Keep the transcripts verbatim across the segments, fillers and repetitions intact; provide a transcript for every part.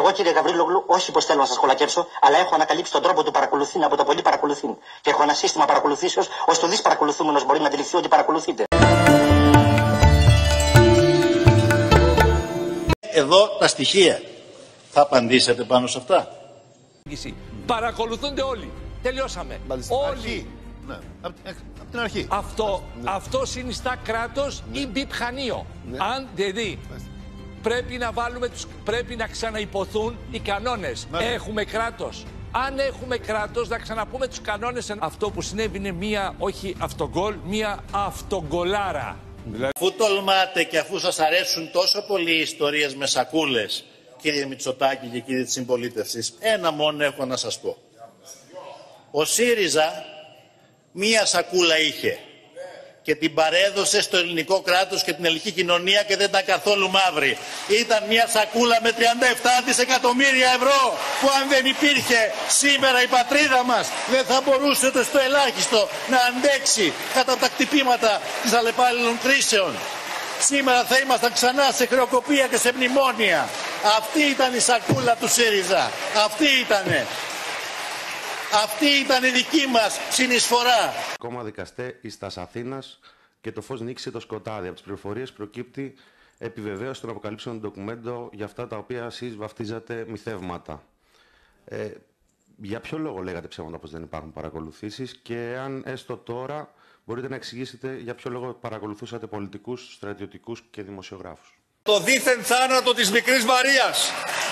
Εγώ, κύριε Γαβρίλογλου, όχι πως θέλω να σας κολακέψω, αλλά έχω ανακαλύψει τον τρόπο του παρακολουθήν από το πολύ παρακολουθήν. Και έχω ένα σύστημα παρακολουθήσεως, ώστε ο δις παρακολουθούμενος μπορεί να αντιληφθεί ότι παρακολουθείτε. Εδώ τα στοιχεία. Θα απαντήσετε πάνω σε αυτά. Παρακολουθούνται όλοι. Τελειώσαμε. Μάλιστα. Όλοι. Αρχή. Ναι. Από την αρχή. Αυτό, ναι. αυτό συνιστά κράτος ναι. ή μπιπχανίο. Ναι. Αν δηλαδή πρέπει να βάλουμε τους, πρέπει να ξαναϋποθούν οι κανόνες. Ναι. Έχουμε κράτος. Αν έχουμε κράτος, να ξαναπούμε τους κανόνες. Αυτό που συνέβη είναι μία, όχι αυτογκολ, μία αυτογκολάρα. Αφού τολμάτε και αφού σας αρέσουν τόσο πολύ οι ιστορίες με σακούλες, κύριε Μητσοτάκη και κύριε της Συμπολίτευσης, ένα μόνο έχω να σας πω. Ο ΣΥΡΙΖΑ μία σακούλα είχε και την παρέδωσε στο ελληνικό κράτος και την ελληνική κοινωνία και δεν ήταν καθόλου μαύρη. Ήταν μία σακούλα με τριάντα επτά δισεκατομμύρια ευρώ που αν δεν υπήρχε σήμερα η πατρίδα μας δεν θα μπορούσε ούτε στο ελάχιστο να αντέξει κατά τα χτυπήματα της αλλεπάλληλων κρίσεων. Σήμερα θα ήμασταν ξανά σε χρεοκοπία και σε μνημόνια. Αυτή ήταν η σακούλα του ΣΥΡΙΖΑ. Αυτή ήτανε. Αυτή ήταν η δική μας συνεισφορά. Κόμμα δικαστέ εις τας Αθήνας και το φως νίκησε το σκοτάδι. Από τις πληροφορίες προκύπτει επιβεβαίωση των αποκαλύψεων ντοκουμέντο για αυτά τα οποία εσείς βαφτίζατε μυθεύματα. Ε, για ποιο λόγο λέγατε ψέματα πως δεν υπάρχουν παρακολουθήσεις και αν έστω τώρα μπορείτε να εξηγήσετε για ποιο λόγο παρακολουθούσατε πολιτικούς, στρατιωτικούς και δημοσιογράφους. Το δίθεν θάνατο της μικρής Μαρίας.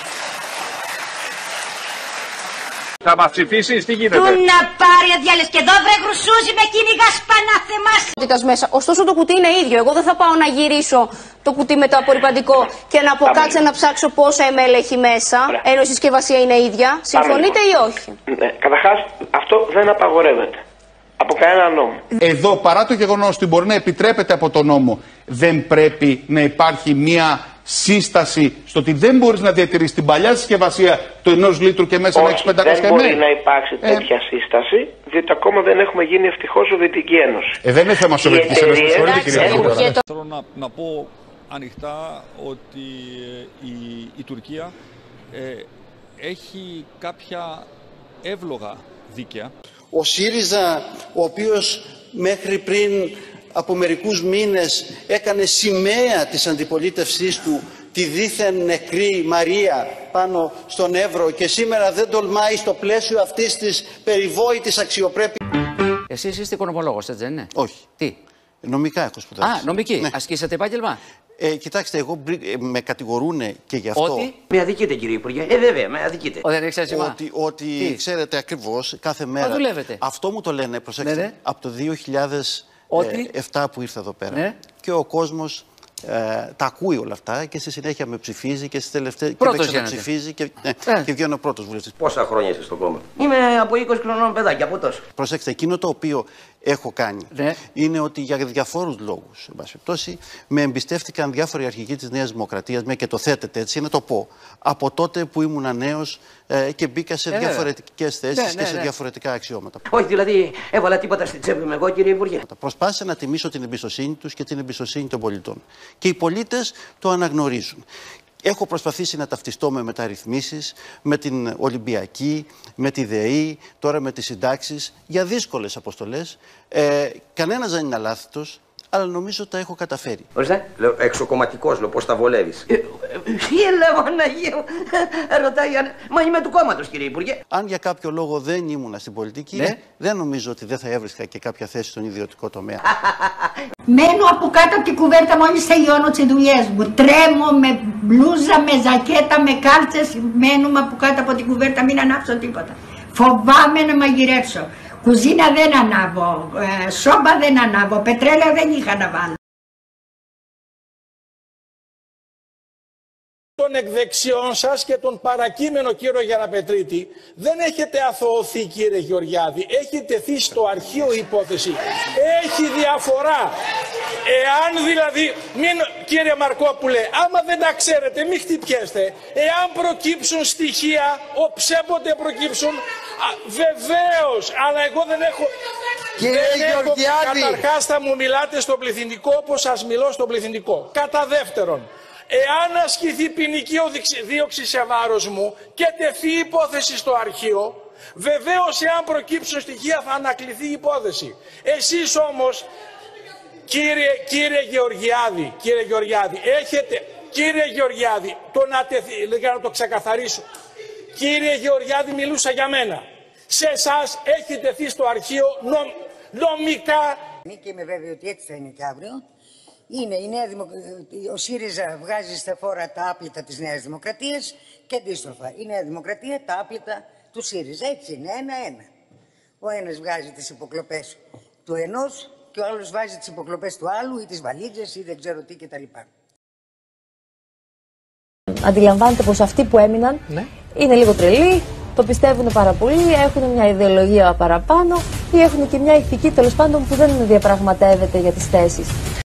Θα μας ψηφίσεις, τι γίνεται. Του να πάρει αδιάλες και εδώ βρε γρουσούζι με κυνηγάς πανάθεμας. Μέσα. Ωστόσο το κουτί είναι ίδιο. Εγώ δεν θα πάω να γυρίσω το κουτί με το απορριπαντικό και να πω κάτσε να ψάξω πόσα εμ ελ έχει μέσα, ενώ η συσκευασία είναι ίδια. Συμφωνείτε ή όχι? Ναι, καταρχάς αυτό δεν απαγορεύεται από κανένα νόμο. Εδώ παρά το γεγονός ότι μπορεί να επιτρέπεται από τον νόμο, δεν πρέπει να υπάρχει μια σύσταση στο ότι δεν μπορείς να διατηρήσεις την παλιά συσκευασία του ενός λίτρου και μέσα να έχεις πεντακόσια εμ ελ. Δεν μπορεί να υπάρξει ε... τέτοια σύσταση, διότι ακόμα δεν έχουμε γίνει ευτυχώς Σοβιετική Ένωση. Ε, δεν είναι θέμα Σοβιετικής Ένωσης, συγχωρείτε κύριε Υπουργέ. Θέλω να, να πω ανοιχτά ότι η, η Τουρκία ε, έχει κάποια εύλογα δίκαια. Ο ΣΥΡΙΖΑ, ο οποίος μέχρι πριν από μερικούς μήνες έκανε σημαία της αντιπολίτευσής του τη δίθεν νεκρή Μαρία πάνω στον Εύρο και σήμερα δεν τολμάει στο πλαίσιο αυτής της περιβόητης αξιοπρέπειας. Εσείς είστε οικονομολόγος, έτσι δεν είναι? Όχι. Τι? Νομικά έχω σπουδάσει. Α, νομική. Ναι. Ασκήσατε επάγγελμα? Ε, κοιτάξτε, εγώ με κατηγορούνε και γι' αυτό. Ότι? Με αδικείτε κύριε Υπουργέ. Ε, βέβαια, με αδικείτε. Ο, δεν έχεις ότι ότι ξέρετε ακριβώς κάθε μέρα. Α, δουλεύετε. Αυτό μου το λένε, προσέξτε, ναι, ναι. από το δύο χιλιάδες επτά που ήρθα εδώ πέρα. Ναι. Και ο κόσμος ε, τα ακούει όλα αυτά και στη συνέχεια με ψηφίζει και στις τελευταίες. Πρώτος και με ψηφίζει και, ναι, ε. και βγαίνω πρώτος βουλευτής. Πόσα χρόνια είστε στο κόμμα? Είμαι από είκοσι χρονών παιδάκι, από τόσο. Προσέξτε, εκείνο το οποίο έχω κάνει ναι. είναι ότι για διαφόρους λόγους, εν πάση περιπτώσει, με εμπιστεύτηκαν διάφοροι αρχηγοί της Νέας Δημοκρατίας, μια και το θέτετε έτσι, να το πω, από τότε που ήμουν νέος ε, και μπήκα σε ε, διαφορετικές θέσεις ναι, ναι, και σε ναι. διαφορετικά αξιώματα. Όχι, δηλαδή έβαλα τίποτα στην τσέπη μου εγώ, κύριε Υπουργέ. Προσπάθησα να τιμήσω την εμπιστοσύνη τους και την εμπιστοσύνη των πολιτών. Και οι πολίτες το αναγνωρίζουν. Έχω προσπαθήσει να ταυτιστώ με μεταρρυθμίσεις, με την Ολυμπιακή, με τη ΔΕΗ, τώρα με τις συντάξεις, για δύσκολες αποστολές. Ε, κανένας δεν είναι αλάθητος, αλλά νομίζω τα έχω καταφέρει. Ορίστε, λέω, εξοκομματικός, λέω, πώς τα βολεύεις. Ε, έλα, Παναγία, ρωτάει, μα είμαι του κόμματος, κύριε Υπουργέ. Αν για κάποιο λόγο δεν ήμουνα στην πολιτική, ναι. δεν νομίζω ότι δεν θα έβρισκα και κάποια θέση στον ιδιωτικό τομέα. Μένω από κάτω από την κουβέρτα μόλις τελειώνω τις δουλειές μου. Τρέμω με μπλούζα, με ζακέτα, με κάλτσες. Μένουμε από κάτω από την κουβέρτα, μην ανάψω τίποτα. Φοβάμαι να μαγειρέψω. Κουζίνα δεν ανάβω, ε, σόμπα δεν ανάβω, πετρέλαιο δεν είχα να βάλω. Των εκδεξιών σας και τον παρακείμενο κύριο Γιανναπετρίτη δεν έχετε αθωωθεί, κύριε Γεωργιάδη, έχει τεθεί στο αρχείο υπόθεση, έχει διαφορά. Εάν δηλαδή, μην, κύριε Μαρκόπουλε, άμα δεν τα ξέρετε μην χτυπιέστε, εάν προκύψουν στοιχεία, οψέποτε προκύψουν, α, βεβαίως, αλλά εγώ δεν έχω... Κύριε Γεωργιάδη! Καταρχάς θα μου μιλάτε στο πληθυντικό όπως σας μιλώ στο πληθυντικό. Κατά δεύτερον, εάν ασκηθεί ποινική δίωξη σε βάρος μου και τεθεί υπόθεση στο αρχείο, βεβαίως εάν προκύψουν στοιχεία θα ανακληθεί η υπόθεση. Εσείς όμως, κύριε, κύριε Γεωργιάδη, κύριε Γεωργιάδη, έχετε, κύριε Γεωργιάδη, το να τεθεί, για να το ξεκαθαρίσω, κύριε Γεωργιάδη, μιλούσα για μένα. Σε εσάς έχει τεθεί στο αρχείο νομ, νομικά. Και είμαι βέβαιη ότι έτσι θα είναι και αύριο. Είναι η Νέα Δημο... Ο ΣΥΡΙΖΑ βγάζει στα φόρα τα άπλυτα της Νέας Δημοκρατίας και αντίστροφα. Η Νέα Δημοκρατία τα άπλυτα του ΣΥΡΙΖΑ. Έτσι είναι, ένα-ένα. Ο ένας βγάζει τις υποκλοπές του ενός και ο άλλος βάζει τις υποκλοπές του άλλου ή τις βαλίτζες ή δεν ξέρω τι κτλ. Αντιλαμβάνεται πως αυτοί που έμειναν ναι. είναι λίγο τρελοί, το πιστεύουν πάρα πολύ, έχουν μια ιδεολογία παραπάνω ή έχουν και μια ηθική τέλος πάντων που δεν διαπραγματεύεται για τις θέσεις.